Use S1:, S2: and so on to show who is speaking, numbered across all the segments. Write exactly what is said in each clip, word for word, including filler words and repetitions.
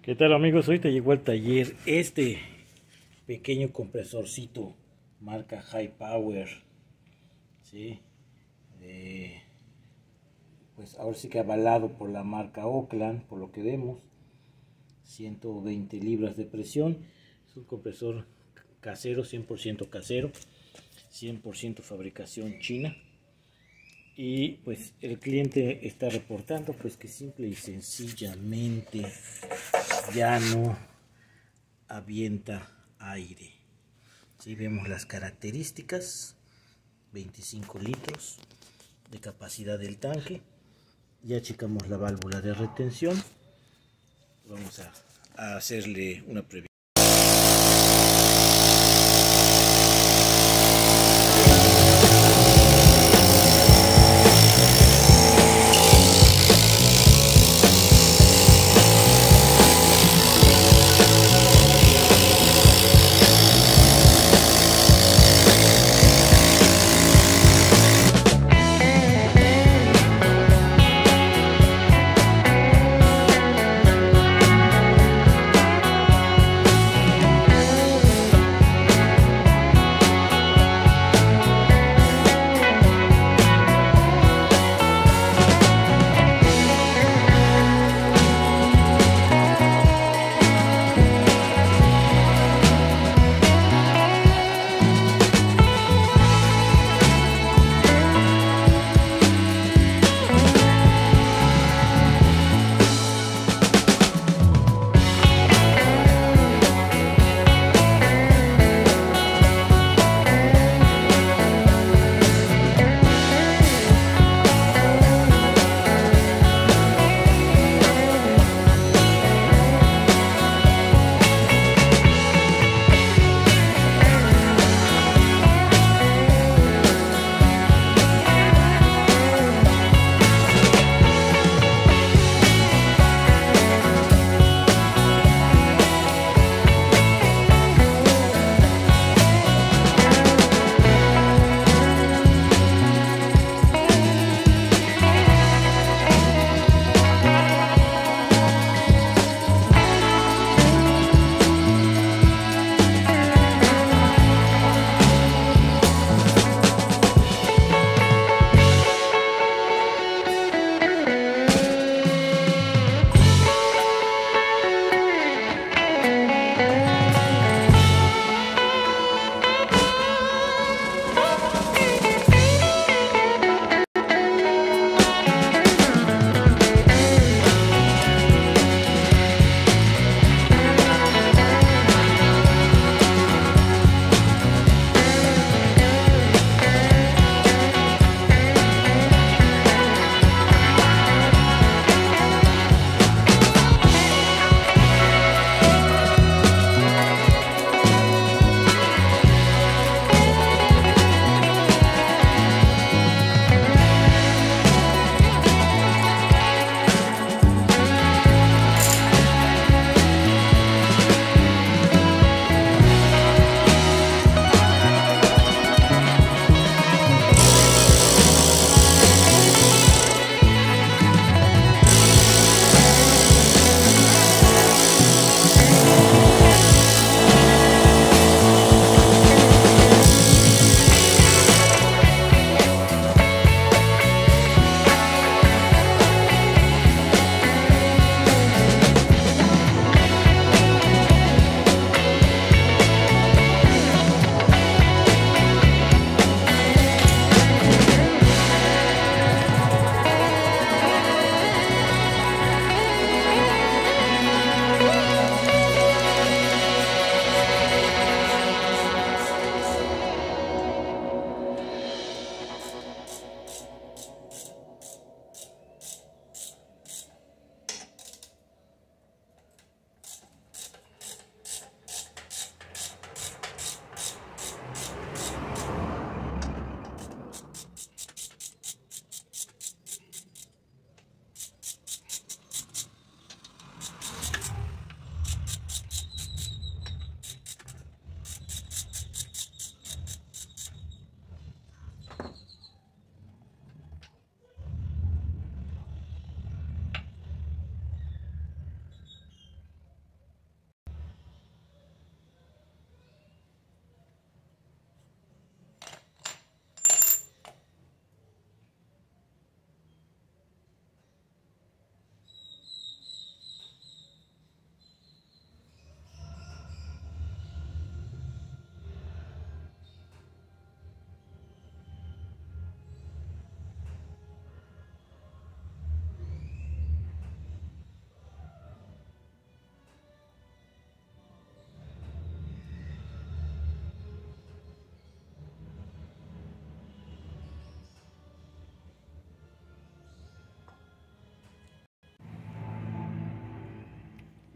S1: ¿Qué tal, amigos? Hoy te llegó al taller este pequeño compresorcito marca High Power, ¿sí? Eh, pues ahora sí que avalado por la marca Oakland, por lo que vemos, ciento veinte libras de presión. Es un compresor casero, cien por ciento casero, cien por ciento fabricación china. Y pues el cliente está reportando pues que simple y sencillamente ya no avienta aire. Si vemos las características, veinticinco litros de capacidad del tanque. Ya checamos la válvula de retención. Vamos a, a hacerle una previsión.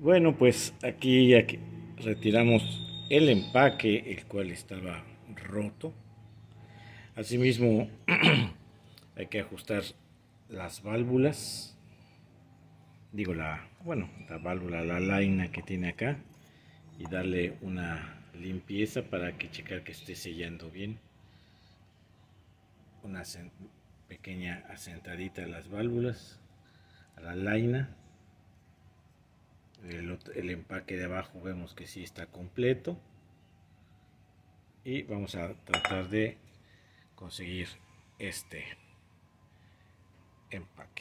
S1: Bueno, pues aquí, aquí retiramos el empaque, el cual estaba roto. Asimismo, hay que ajustar las válvulas. Digo, la, bueno, la válvula, la laina que tiene acá. Y darle una limpieza para que checar que esté sellando bien. Una pequeña asentadita a las válvulas, a la laina. El, el empaque de abajo vemos que sí está completo. Y vamos a tratar de conseguir este empaque.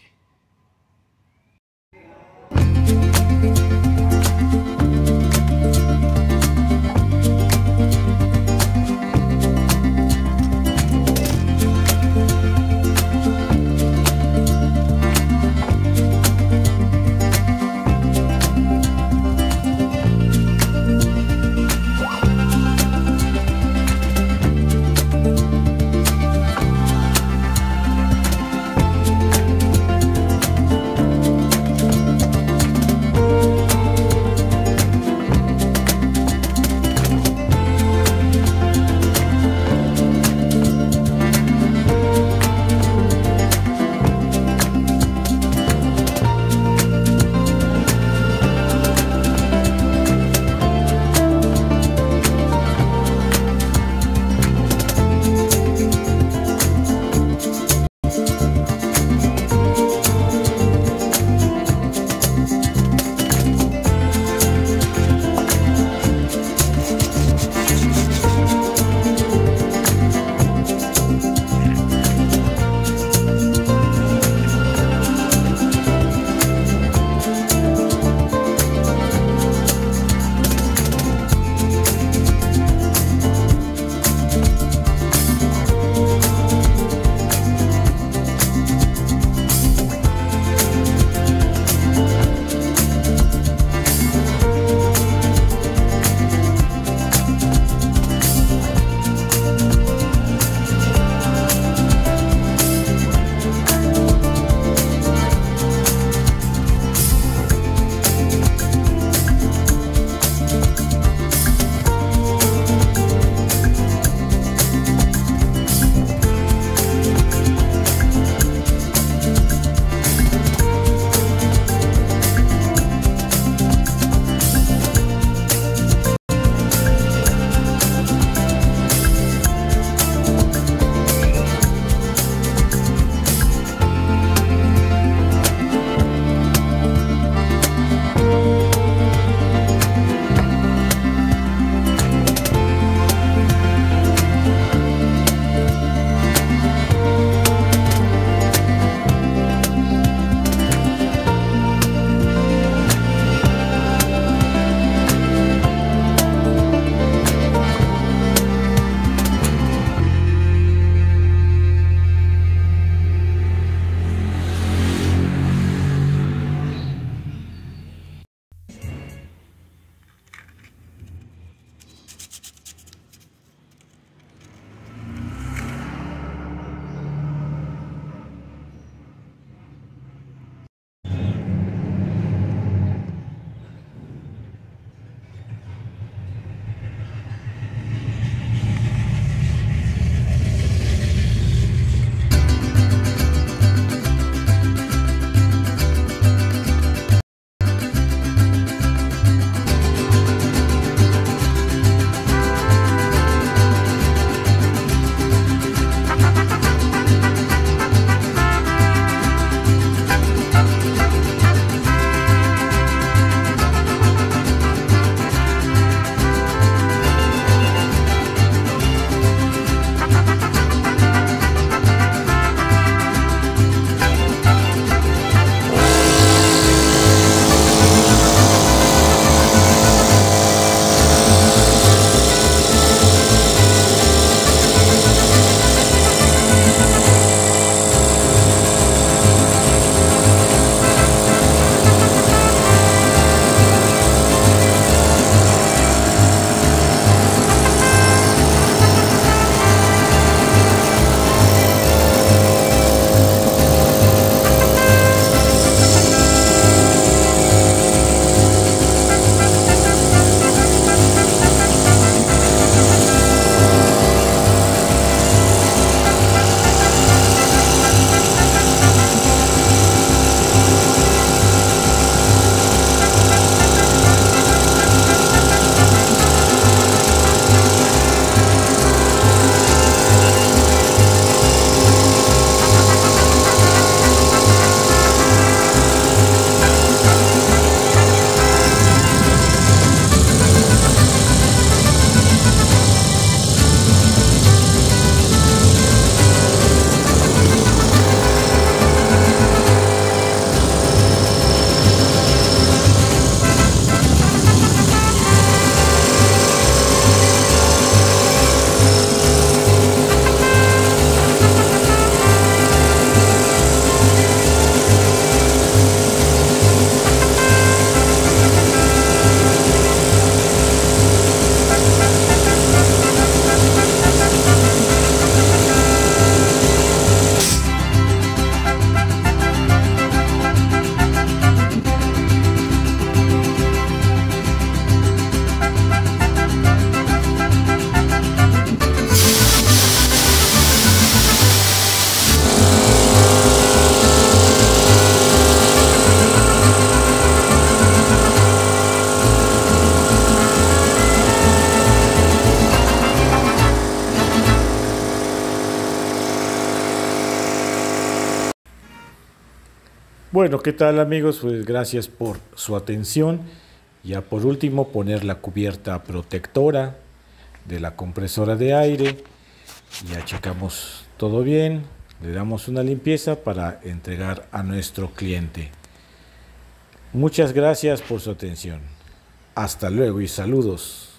S1: Bueno, ¿qué tal amigos? Pues gracias por su atención. Ya por último, poner la cubierta protectora de la compresora de aire. Ya checamos todo bien. Le damos una limpieza para entregar a nuestro cliente. Muchas gracias por su atención. Hasta luego y saludos.